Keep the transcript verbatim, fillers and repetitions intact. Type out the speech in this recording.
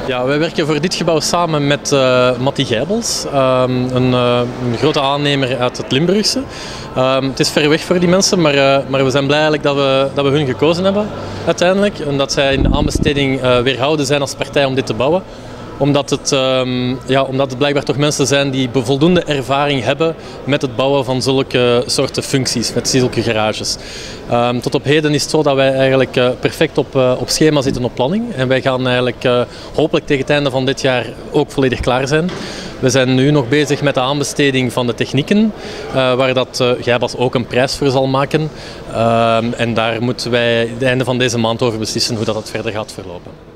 Ja, wij werken voor dit gebouw samen met uh, Matti Gijbels, um, een, uh, een grote aannemer uit het Limburgse. Um, het is ver weg voor die mensen, maar, uh, maar we zijn blij eigenlijk dat we, dat we hun gekozen hebben uiteindelijk. En dat zij in de aanbesteding uh, weerhouden zijn als partij om dit te bouwen. Omdat het, um, ja, omdat het blijkbaar toch mensen zijn die voldoende ervaring hebben met het bouwen van zulke soorten functies, met zulke garages. Um, tot op heden is het zo dat wij eigenlijk uh, perfect op, uh, op schema zitten op planning. En wij gaan eigenlijk uh, hopelijk tegen het einde van dit jaar ook volledig klaar zijn. We zijn nu nog bezig met de aanbesteding van de technieken, uh, waar dat uh, Gijbels ook een prijs voor zal maken. Uh, en daar moeten wij het einde van deze maand over beslissen hoe dat, dat verder gaat verlopen.